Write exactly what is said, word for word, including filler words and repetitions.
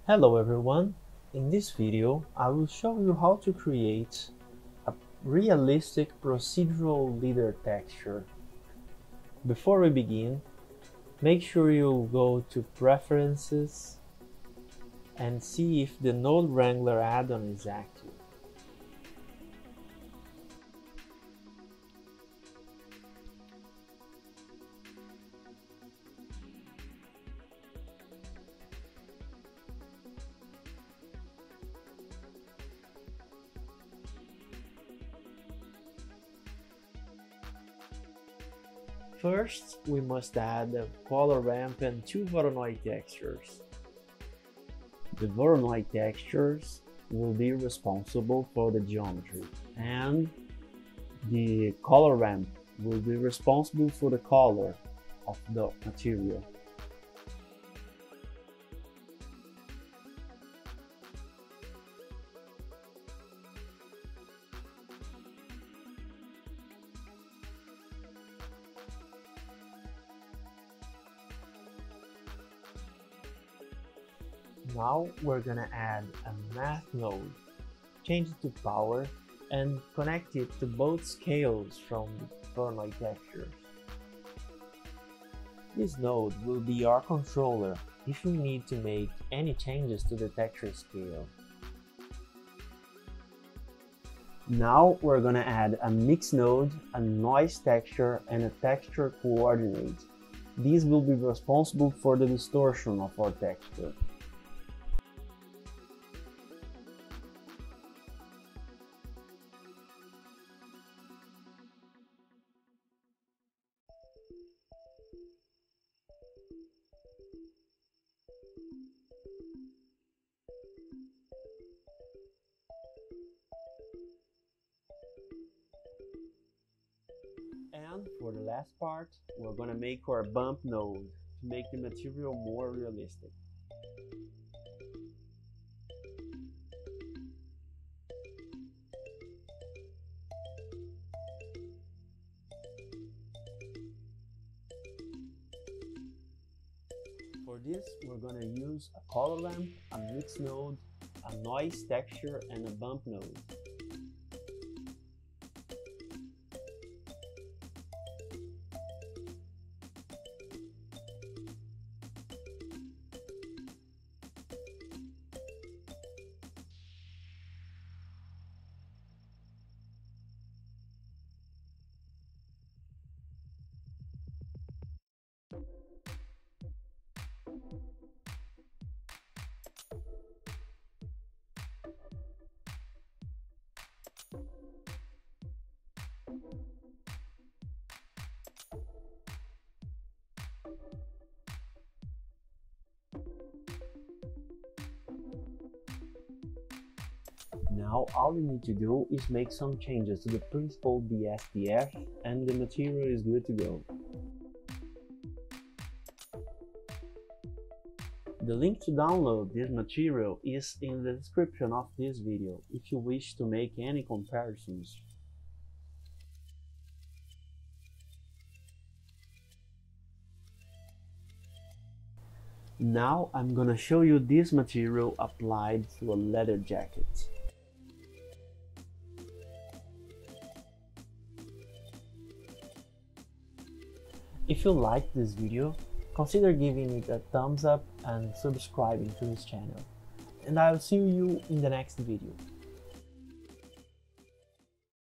Hello everyone, in this video I will show you how to create a realistic procedural leader texture. Before we begin, make sure you go to Preferences and see if the Node Wrangler add-on is active. First, we must add a color ramp and two Voronoi textures. The Voronoi textures will be responsible for the geometry, and the color ramp will be responsible for the color of the material. Now we're gonna add a math node, change it to power, and connect it to both scales from the Voronoi textures. This node will be our controller if we need to make any changes to the texture scale. Now we're gonna add a mix node, a noise texture, and a texture coordinate. These will be responsible for the distortion of our texture. And for the last part, we're gonna make our bump node to make the material more realistic. For this, we're gonna use a color lamp, a mix node, a noise texture, and a bump node. Now all we need to do is make some changes to the principal B S D F and the material is good to go. The link to download this material is in the description of this video if you wish to make any comparisons. Now I'm gonna show you this material applied to a leather jacket. If you liked this video, consider giving it a thumbs up and subscribing to this channel. And I'll see you in the next video.